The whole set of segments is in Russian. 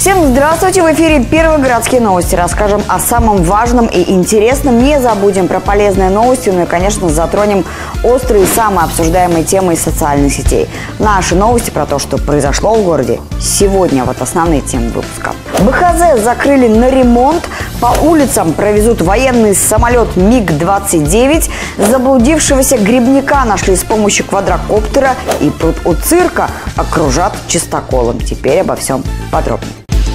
Всем здравствуйте! В эфире «Первые городские новости». Расскажем о самом важном и интересном. Не забудем про полезные новости. Ну и, конечно, затронем острые и самые обсуждаемые темы из социальных сетей. Наши новости про то, что произошло в городе сегодня. Вот основные темы выпуска. БХЗ закрыли на ремонт. По улицам провезут военный самолет МиГ-29. Заблудившегося грибника нашли с помощью квадрокоптера. И пруд у цирка окружат чистоколом. Теперь обо всем подробнее.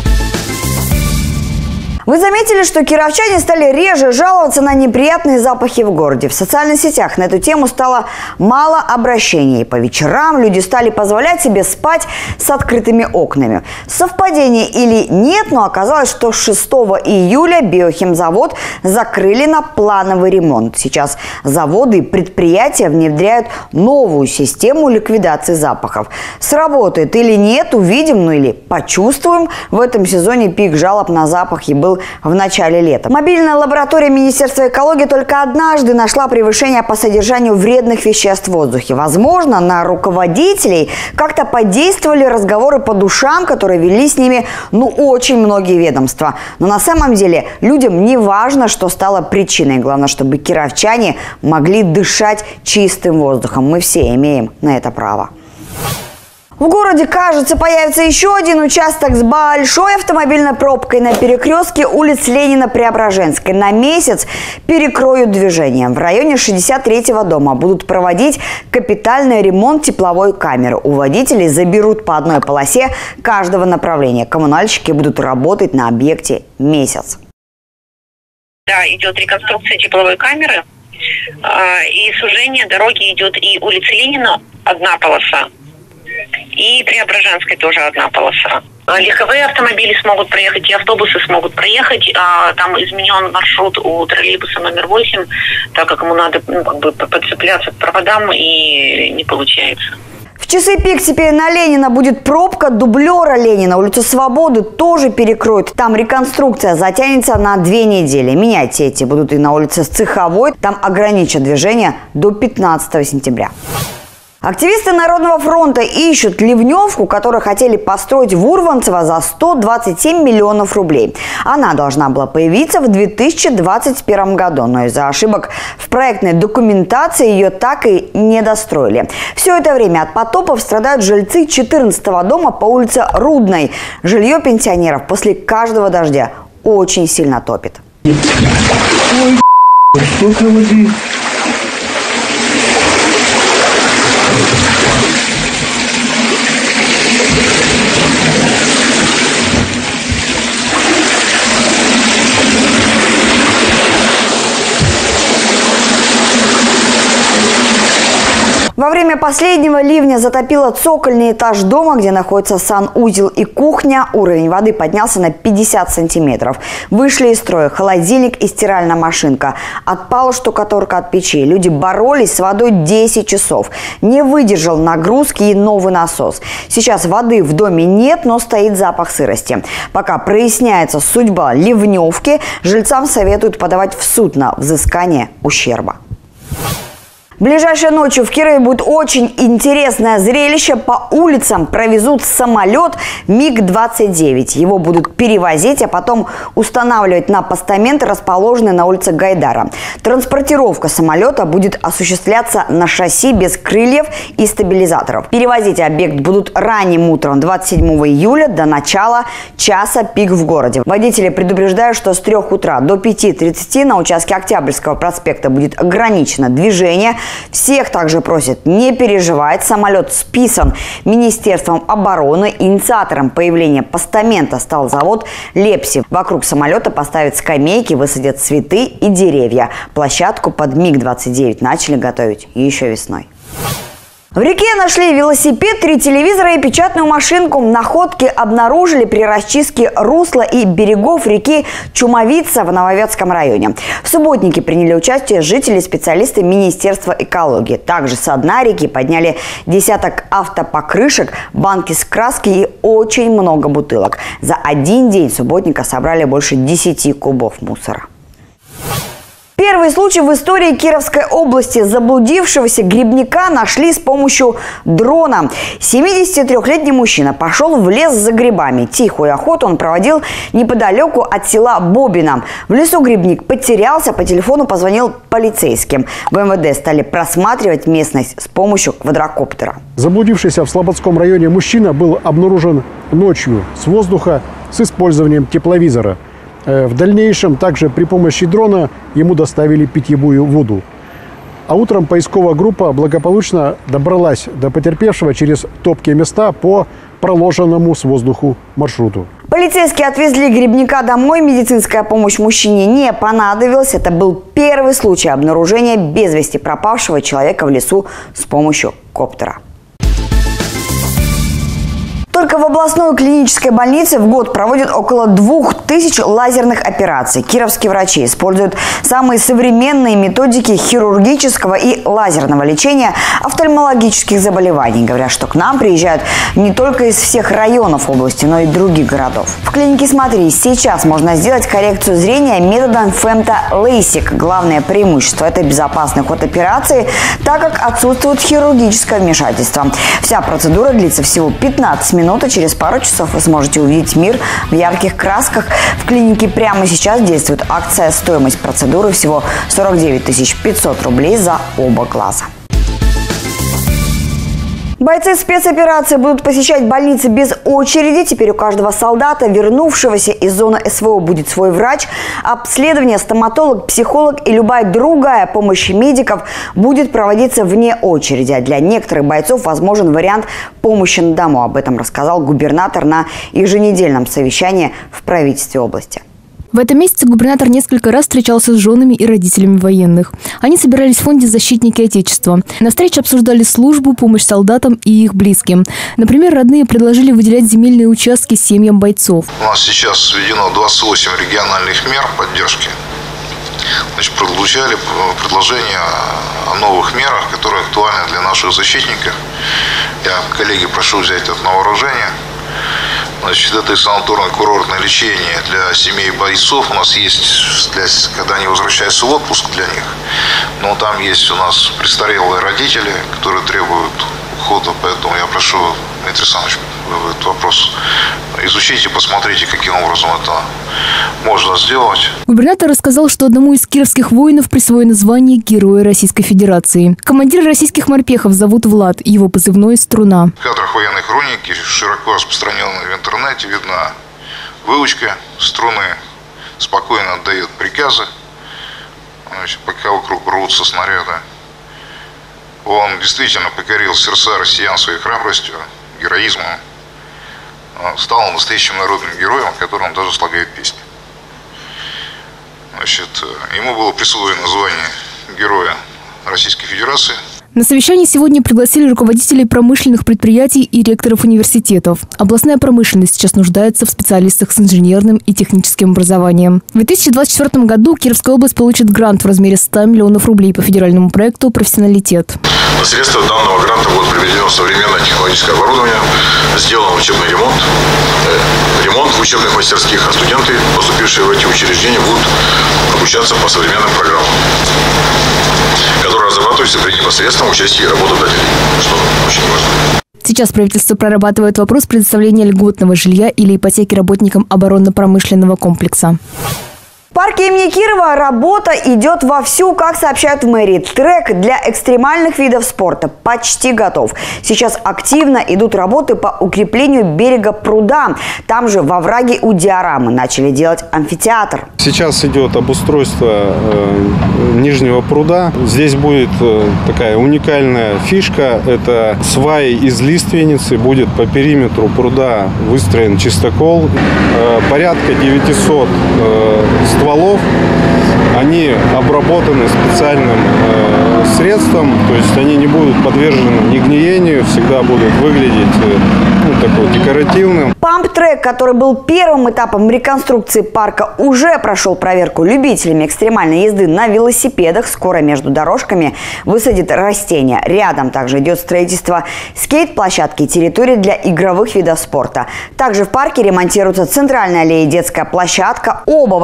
Вы заметили, что кировчане стали реже жаловаться на неприятные запахи в городе? В социальных сетях на эту тему стало мало обращений. По вечерам люди стали позволять себе спать с открытыми окнами. Совпадение или нет, но оказалось, что 6 июля биохимзавод закрыли на плановый ремонт. Сейчас заводы и предприятия внедряют новую систему ликвидации запахов. Сработает или нет, увидим, или почувствуем. В этом сезоне пик жалоб на запахи был в начале лета. Мобильная лаборатория Министерства экологии только однажды нашла превышение по содержанию вредных веществ в воздухе. Возможно, на руководителей как-то подействовали разговоры по душам, которые вели с ними очень многие ведомства. Но на самом деле людям не важно, что стало причиной. Главное, чтобы кировчане могли дышать чистым воздухом. Мы все имеем на это право. В городе, кажется, появится еще один участок с большой автомобильной пробкой на перекрестке улиц Ленина-Преображенской. На месяц перекроют движение. В районе 63-го дома будут проводить капитальный ремонт тепловой камеры. У водителей заберут по одной полосе каждого направления. Коммунальщики будут работать на объекте месяц. Да, идет реконструкция тепловой камеры. И сужение дороги идет и улица Ленина одна полоса. И Преображенской тоже одна полоса. Легковые автомобили смогут проехать, и автобусы смогут проехать. Там изменен маршрут у троллейбуса номер 8, так как ему надо подцепляться к проводам, и не получается. В часы пик теперь на Ленина будет пробка дублера Ленина. Улицу Свободы тоже перекроют. Там реконструкция затянется на 2 недели. Менять эти будут и на улице Цеховой. Там ограничат движение до 15 сентября. Активисты Народного фронта ищут ливневку, которую хотели построить в Урванцево за 127 миллионов рублей. Она должна была появиться в 2021 году, но из-за ошибок в проектной документации ее так и не достроили. Все это время от потопов страдают жильцы 14-го дома по улице Рудной. Жилье пенсионеров после каждого дождя очень сильно топит. Ой, сколько воды! Во время последнего ливня затопило цокольный этаж дома, где находится санузел и кухня. Уровень воды поднялся на 50 сантиметров. Вышли из строя холодильник и стиральная машинка. Отпала штукатурка от печи. Люди боролись с водой 10 часов. Не выдержал нагрузки и новый насос. Сейчас воды в доме нет, но стоит запах сырости. Пока проясняется судьба ливневки, жильцам советуют подавать в суд на взыскание ущерба. Ближайшей ночью в Кирове будет очень интересное зрелище. По улицам провезут самолет МиГ-29. Его будут перевозить, а потом устанавливать на постаменты, расположенные на улице Гайдара. Транспортировка самолета будет осуществляться на шасси без крыльев и стабилизаторов. Перевозить объект будут ранним утром 27 июля до начала часа пик в городе. Водители предупреждают, что с 3 утра до 5:30 на участке Октябрьского проспекта будет ограничено движение. Всех также просят не переживать. Самолет списан Министерством обороны. Инициатором появления постамента стал завод «Лепси». Вокруг самолета поставят скамейки, высадят цветы и деревья. Площадку под МиГ-29 начали готовить еще весной. В реке нашли велосипед, 3 телевизора и печатную машинку. Находки обнаружили при расчистке русла и берегов реки Чумовица в Нововетском районе. В субботнике приняли участие жители и специалисты Министерства экологии. Также со дна реки подняли десяток автопокрышек, банки с краской и очень много бутылок. За один день субботника собрали больше 10 кубов мусора. Первый случай в истории Кировской области. Заблудившегося грибника нашли с помощью дрона. 73-летний мужчина пошел в лес за грибами. Тихую охоту он проводил неподалеку от села Бобино. В лесу грибник потерялся, по телефону позвонил полицейским. В МВД стали просматривать местность с помощью квадрокоптера. Заблудившийся в Слободском районе мужчина был обнаружен ночью с воздуха с использованием тепловизора. В дальнейшем также при помощи дрона ему доставили питьевую воду. А утром поисковая группа благополучно добралась до потерпевшего через топкие места по проложенному с воздуху маршруту. Полицейские отвезли грибника домой. Медицинская помощь мужчине не понадобилась. Это был первый случай обнаружения без вести пропавшего человека в лесу с помощью коптера. Только в областной клинической больнице в год проводят около 2000 лазерных операций. Кировские врачи используют самые современные методики хирургического и лазерного лечения офтальмологических заболеваний. Говорят, что к нам приезжают не только из всех районов области, но и других городов. В клинике «Смотри» сейчас можно сделать коррекцию зрения методом фемто-лейсик. Главное преимущество – это безопасный ход операции, так как отсутствует хирургическое вмешательство. Вся процедура длится всего 15 минут. А через пару часов вы сможете увидеть мир в ярких красках. В клинике прямо сейчас действует акция. Стоимость процедуры всего 49 500 рублей за оба глаза. Бойцы спецоперации будут посещать больницы без очереди. Теперь у каждого солдата, вернувшегося из зоны СВО, будет свой врач. Обследование, стоматолог, психолог и любая другая помощь медиков будет проводиться вне очереди. А для некоторых бойцов возможен вариант помощи на дому. Об этом рассказал губернатор на еженедельном совещании в правительстве области. В этом месяце губернатор несколько раз встречался с женами и родителями военных. Они собирались в фонде «Защитники Отечества». На встрече обсуждали службу, помощь солдатам и их близким. Например, родные предложили выделять земельные участки семьям бойцов. У нас сейчас введено 28 региональных мер поддержки. Значит, прозвучали предложения о новых мерах, которые актуальны для наших защитников. Я, коллеги, прошу взять это на вооружение. Значит, это и санаторно-курортное лечение для семей бойцов. У нас есть, когда они возвращаются в отпуск для них. Но там есть у нас престарелые родители, которые требуют ухода. Поэтому я прошу, Дмитрий Александрович, этот вопрос изучите, посмотрите, каким образом это можно сделать. Губернатор рассказал, что одному из кировских воинов присвоено звание Героя Российской Федерации. Командира российских морпехов зовут Влад, его позывной «Струна». В кадрах военной хроники, широко распространенной в интернете, видна выучка «Струны». Спокойно отдает приказы, значит, пока вокруг рвутся снаряды. Он действительно покорил сердца россиян своей храбростью, героизмом. Стал настоящим народным героем, о котором он даже слагает песни. Значит, ему было присвоено звание Героя Российской Федерации. На совещание сегодня пригласили руководителей промышленных предприятий и ректоров университетов. Областная промышленность сейчас нуждается в специалистах с инженерным и техническим образованием. В 2024 году Кировская область получит грант в размере 100 миллионов рублей по федеральному проекту «Профессионалитет». На средства данного гранта будет приведено современное технологическое оборудование, сделан учебный ремонт в учебных мастерских, а студенты, поступившие в эти учреждения, будут обучаться по современным программам, которые разрабатываются при непосредственном участии работодателей, что очень важно. Сейчас правительство прорабатывает вопрос предоставления льготного жилья или ипотеки работникам оборонно-промышленного комплекса. В парке имени Кирова работа идет вовсю, как сообщают в мэрии. Трек для экстремальных видов спорта почти готов. Сейчас активно идут работы по укреплению берега пруда. Там же во враге у диорамы начали делать амфитеатр. Сейчас идет обустройство нижнего пруда. Здесь будет такая уникальная фишка. Это сваи из лиственницы. Будет по периметру пруда выстроен чистокол. Порядка 900 стволов, они обработаны специальным средством, то есть они не будут подвержены ни гниению, всегда будут выглядеть такой декоративным. Памп-трек, который был первым этапом реконструкции парка, уже прошел проверку любителями экстремальной езды на велосипедах. Скоро между дорожками высадят растения. Рядом также идет строительство скейт-площадки и территории для игровых видов спорта. Также в парке ремонтируется центральная аллея и детская площадка. Оба больших этапа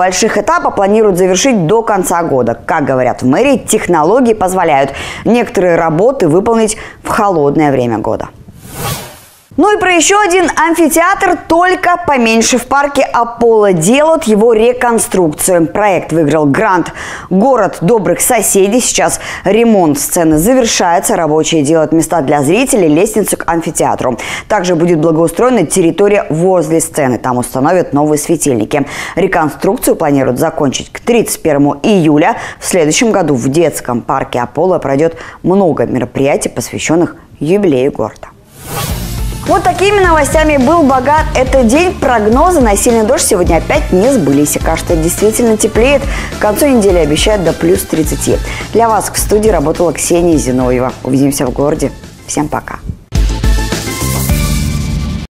этапа планируют завершить до конца года. Как говорят в мэрии, технологии позволяют некоторые работы выполнить в холодное время года. Ну и про еще один амфитеатр, только поменьше. В парке Аполло делают его реконструкцию. Проект выиграл грант «Город добрых соседей». Сейчас ремонт сцены завершается. Рабочие делают места для зрителей, лестницу к амфитеатру. Также будет благоустроена территория возле сцены. Там установят новые светильники. Реконструкцию планируют закончить к 31 июля. В следующем году в детском парке Аполло пройдет много мероприятий, посвященных юбилею города. Вот такими новостями был богат этот день. Прогнозы на сильный дождь сегодня опять не сбылись. И кажется, действительно теплеет. К концу недели обещают до плюс 30. Для вас в студии работала Ксения Зиновьева. Увидимся в городе. Всем пока.